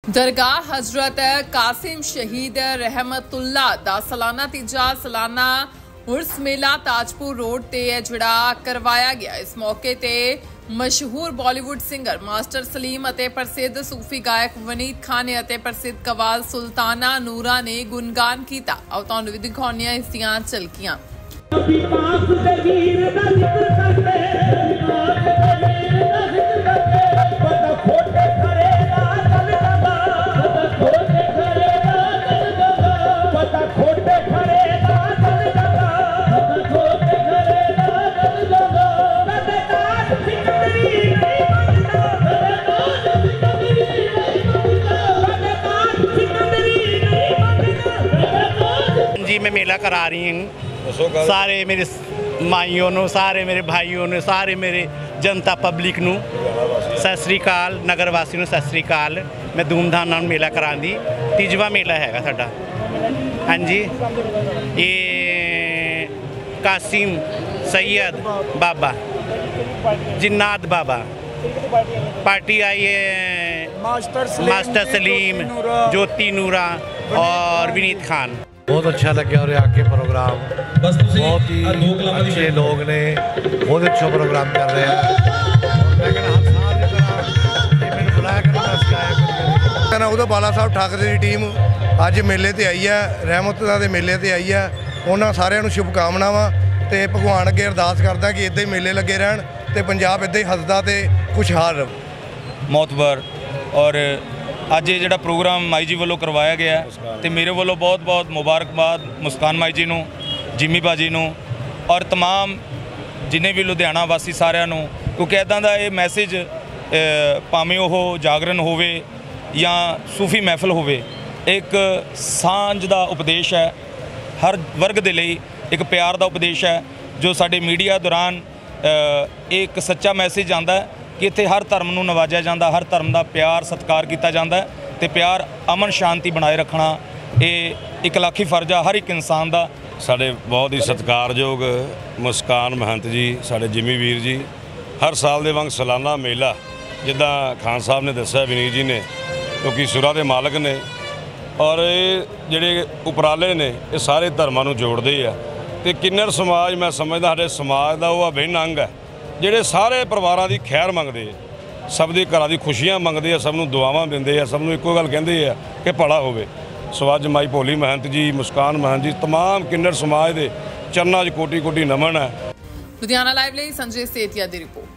दरगाह हजरत कासिम शहीद रहमतुल्ला दा सालाना तीजा सालाना उर्स मेला ताजपुर रोड ते जिहड़ा करवाया गया। इस मौके ते मशहूर बॉलीवुड सिंगर मास्टर सलीम अते प्रसिद्ध सूफी गायक वनीत खान अते प्रसिद्ध कवाल सुल्ताना नूरा ने गुणगान किया। आओ तुहानूं भी दिखाउणे इस दियां झलकियां। जी मैं मेला करा रही हूँ सारे मेरे माइयों नू, सारे मेरे भाइयों ने, सारे मेरे जनता पब्लिक नू सत श्री अकाल, नगर वासी नू सत श्री अकाल। मैं धूमधाम नाल मेला करांदी, तीजवा मेला हैगा साडा। हाँ जी, ये कासिम सैयद बाबा जिन्नात बाबा पार्टी आई है, मास्टर सलीम, ज्योति नूरा और विनीत खान। बहुत अच्छा लगे और आके प्रोग्राम बहुत ही अच्छे लोग ने, बहुत अच्छा प्रोग्राम कर रहे हैं। लेकिन हर साल की तरह मैंने बुलाया करना उदो बाला साहब ठाकरे की टीम अज मेले ते आई है, रहमतुल्ला दे मेले ते आई है। उन्होंने सारिਆਂ ਨੂੰ शुभकामनावां ते भगवान अगे अरदास करदा कि इदां ही मेले लगे रहन ते पंजाब इदां ही हसदा ते खुशहाल रहे। मौतबर और ਅੱਜ ਇਹ ਜਿਹੜਾ ਪ੍ਰੋਗਰਾਮ ਮਾਈ ਜੀ ਵੱਲੋਂ ਕਰਵਾਇਆ ਗਿਆ ਤੇ ਮੇਰੇ ਵੱਲੋਂ ਬਹੁਤ ਮੁਬਾਰਕਬਾਦ ਮੁਸਕਾਨ ਮਾਈ ਜੀ ਨੂੰ, ਜਿੰਮੀ ਬਾਜੀ ਨੂੰ ਔਰ तमाम ਜਿੰਨੇ ਵੀ ਲੁਧਿਆਣਾ ਵਾਸੀ ਸਾਰਿਆਂ ਨੂੰ, ਕਿਉਂਕਿ ਇੱਦਾਂ ਦਾ ਇਹ ਮੈਸੇਜ ਭਾਵੇਂ ਉਹ ਜਾਗਰਣ ਹੋਵੇ ਜਾਂ ਸੂਫੀ ਮਹਿਫਲ ਹੋਵੇ, ਇੱਕ ਸਾਂਝ ਦਾ ਉਪਦੇਸ਼ ਹੈ, ਹਰ ਵਰਗ ਦੇ ਲਈ ਇੱਕ ਪਿਆਰ ਦਾ ਉਪਦੇਸ਼ ਹੈ ਜੋ ਸਾਡੇ ਮੀਡੀਆ ਦੌਰਾਨ ਇੱਕ ਸੱਚਾ ਮੈਸੇਜ ਆਉਂਦਾ कि इत्थे हर धर्म नूं नवाजिया जाता, हर धर्म का प्यार सत्कार किया जाता है तो प्यार अमन शांति बनाए रखना ये एक लाखी फर्ज है हर एक इंसान का। साढ़े बहुत ही सत्कारयोग मुस्कान महंत जी, साढ़े जिमी वीर जी, हर साल के वांग सालाना मेला जिदा खान साहब ने दस्या, विनीत जी ने, क्योंकि सुरा के मालक ने और ये जोड़े उपराले ने ये सारे धर्मों को जोड़ते हैं। तो किन्नर समाज मैं समझदा साडे समाज का वो अभिन्न अंग है ਜਿਹੜੇ ਸਾਰੇ ਪਰਿਵਾਰਾਂ ਦੀ ਖੈਰ ਮੰਗਦੇ ਆ, ਸਭ ਦੇ ਘਰਾਂ ਦੀ ਖੁਸ਼ੀਆਂ ਮੰਗਦੇ ਆ, ਸਭ ਨੂੰ ਦੁਆਵਾਂ ਦਿੰਦੇ ਆ, ਸਭ ਨੂੰ ਇੱਕੋ ਗੱਲ ਕਹਿੰਦੇ ਆ ਕਿ ਭਲਾ ਹੋਵੇ। ਸੋ ਅੱਜ ਮਾਈ ਭੋਲੀ ਮਹੰਤ ਜੀ, ਮੁਸਕਾਨ ਮਹੰਤ ਜੀ, तमाम ਕਿੰਨਰ ਸਮਾਜ ਦੇ ਚਰਨਾਂ 'ਚ ਕੋਟੀ ਨਮਨ ਹੈ। ਲੁਧਿਆਣਾ ਲਾਈਵ ਲਈ ਸੰਜੇ ਸੇਤੀਆ ਦੀ ਰਿਪੋਰਟ।